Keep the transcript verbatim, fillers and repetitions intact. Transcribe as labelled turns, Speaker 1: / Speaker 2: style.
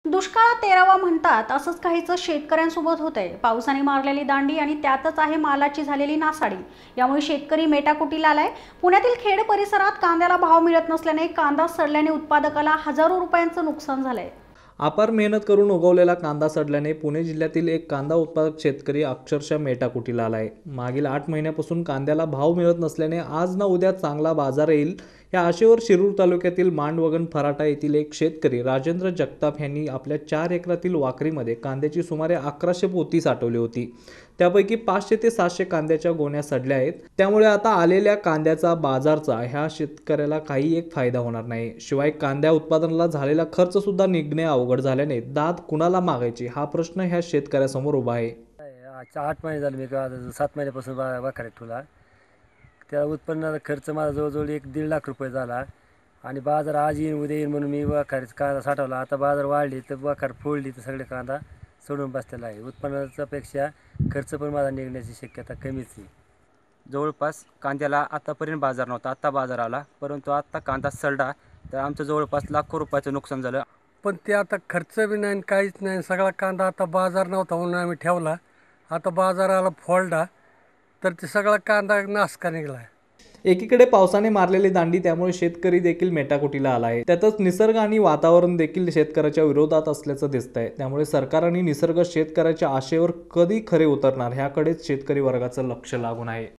Speaker 1: दुष्काळात तेरावा म्हणतात असंच काहीचं शेतकऱ्यांसोबत होतंय। पावसाने मारलेली दांडी आणि त्यातच आहे मालाची झालेली नासाडी। यामुळे शेतकरी मेटाकुटीला आलाय। पुण्यातील खेड परिसरात कांद्याला भाव मिळत नसल्याने कांदा सडल्याने उत्पादकाला हजारो रुपयांचं नुकसान झालंय।
Speaker 2: अपार मेहनत करून उगवलेला कांदा सडल्याने पुणे जिल्ह्यातील एक कांदा उत्पादक शेतकरी अक्षरशः मेटाकुटीला आलाय। मागील आठ महिन्यापासून कांद्याला भाव मिळत नसल्याने आज ना उद्या चांगला बाजार येईल या आशेवर शिरूर तालुक्यातील मांडवगण फराटा येथील एक शेतकरी राजेंद्र जगताप यांनी आपल्या चार एकरातील वाकरीमध्ये कांद्याची सुमारे अकराशे पोती साठवली होती। त्यापैकी पाचशे ते सातशे कांद्याच्या गोण्या सडल्या आहेत। त्यामुळे आता आलेल्या कांद्याचा बाजारचा ह्या शेतकऱ्याला काही एक फायदा होणार नाही। शिवाय कांद्या उत्पादनाला झालेला खर्च सुद्धा निघणे अवघड झाल्याने दाद कुणाला मागायची हा प्रश्न ह्या शेतकऱ्यासमोर उभा आहे।
Speaker 3: आठ महिने झाले मी सात महिन्यापासून वाकऱ्यात ठेवला। त्या उत्पन्नाचा खर्च माझा जवळजवळ एक दीड लाख रुपये झाला आणि बाजार आज येईन उद्या येईन म्हणून मी वाखारीचा कांदा साठवला। आता बाजार वाढली तर वाखार फोडली तर सगळे कांदा सोडून बसलेला आहे। उत्पन्नाच्या पेक्षा खर्च पण माझा निघण्याची शक्यता कमीच आहे।
Speaker 4: जवळपास कांद्याला आतापर्यंत बाजार नव्हता, आता बाजार आला, परंतु आता कांदा सडला तर आमचं जवळपास लाखो रुपयाचं नुकसान झालं।
Speaker 5: पण ते आता खर्च बी नाही काहीच नाही। सगळा कांदा आता बाजार नव्हता म्हणून आम्ही ठेवला, आता बाजाराला फोडला तर ते सगळा कांदा नाश का निघाला।
Speaker 2: एकीकडे पावसाने मारलेली दांडी त्यामुळे शेतकरी देखील मेटाकुटीला आला आहे। त्यातच निसर्ग आणि वातावरण देखील शेतकऱ्याच्या विरोधात असल्याचं दिसतंय। त्यामुळे सरकार आणि निसर्ग शेतकऱ्याच्या आशेवर कधी खरे उतरणार ह्याकडेच शेतकरी वर्गाचं लक्ष लागून आहे।